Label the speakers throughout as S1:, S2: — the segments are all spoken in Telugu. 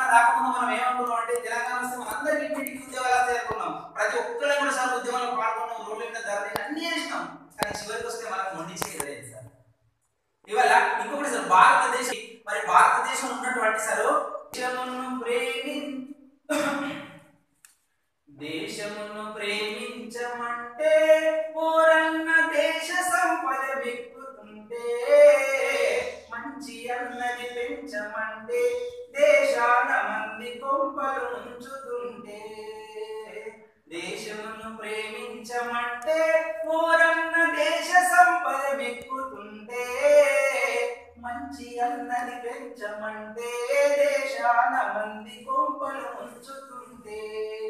S1: రాకముందు మనం ఏమనుకున్నాం అంటే తెలంగాణ వస్తే మనందరికీ ఇంటికి ఉద్యోగాలు చేరుకున్నాం, ప్రతి ఒక్కరు కూడా సార్ ఉద్యమంలో పాల్గొన్నాం, రోడ్ల మీద ధరలు అన్ని చేసినాం. కానీ చివరికి వస్తే మనకు మొండి చేయలేదు సార్. ఇవాళ ఇంకొకటి సార్, భారతదేశం ఉన్నటువంటి సార్ దేశమును ప్రేమించమంటే ఓరన్న దేశ సంపద వెక్కుతుంటే, మంచి అన్నది పెంచమంటే దేశాన మంది కొంపలు ఉంచుతుంటే, దేశమును ప్రేమించమంటే ఓరన్న దేశ సంపద వెక్కుతుంటే, మంచి అన్నది పెంచమంటే దేశాన మంది కొంపలు ఉంచుతుంటే,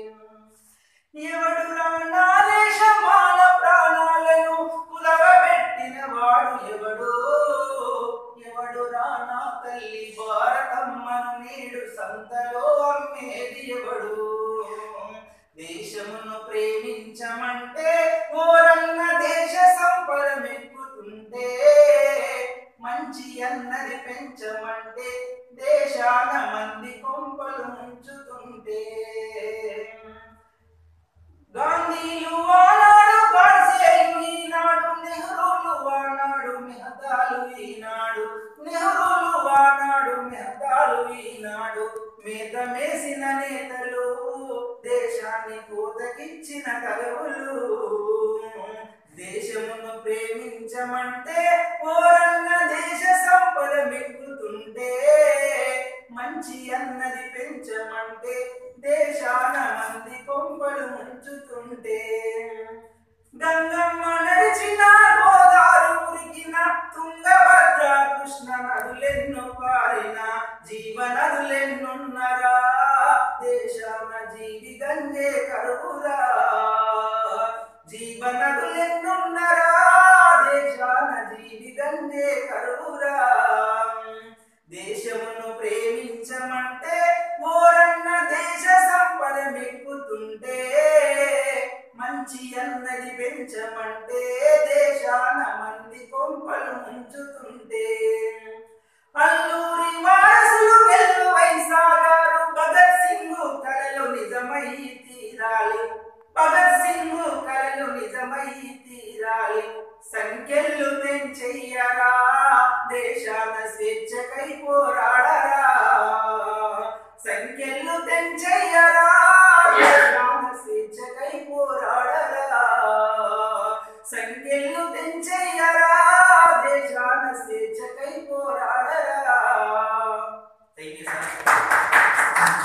S1: ఎవడురా నా దేశమాన ప్రాణాలను కులవబెట్టిన వాడు ఎవడు, ఎవడురా నా తల్లి భారతమ్మను నేడు సంతలో అమ్మేది ఎవడు, దేశమును ప్రేమించమంటే ఓరన్న దేశ సంపద మెక్కుతుంటే, మంచి అన్నది పెంచమంటే దేశాన మంది కొంపలు ఉంచుతుంటే, గాంధీలు ఆనాడు గాడ్సేలు ఈనాడు, నెహ్రూలు ఆనాడు మెహతాలు ఈనాడు, నెహ్రూలు ఆనాడు మెహతాలు ఈనాడు, మేత మేసిన నేతలు దేశాన్ని కోతకిచ్చిన కలవులు, దేశమును ప్రేమించమంటే ఓరన్న దేశ సంపద మెక్కుతుంటే, మంచి అన్నది పెంచమంటే దేశాన మంది కొంపలు ఉంచుతుంటే, గంగమ్మ నడిచిన గోదావరి ఉరికిన తుంగభద్ర కృష్ణ నదులెన్నో పారిన జీవనదులెన్నున్నరా, దేశాన జీవి గంగే కరువురా, జీవనదులెన్నున్నరా దేశాన జీవి గంగే కరువురా, దేశమును ప్రేమించమంటే ఓరన్న దేశ సంపద మెక్కుతుంటే, మంచి అన్నది పెంచమంటే దేశాన మంది కొంపలు ఉంచుతుంటే, అల్లూరి వారసులు వెల్లువై సాగారు, భగత్ సింగ్ కలలు నిజమై తీరాలి, భగత్ సింగ్ కలలు నిజమై తీరాలి, సంఖ్యలు తెంచెయ్యరా దేశాన స్వేచ్ఛకై పోరాడరా, సంఖ్యలు తెంచెయ్యరా దేశాన స్వేచ్ఛకై పోరాడరా, సంఖ్యలు తెంచెయ్యరా దేశాన స్వేచ్ఛకై పోరాడరా. Thank you sir.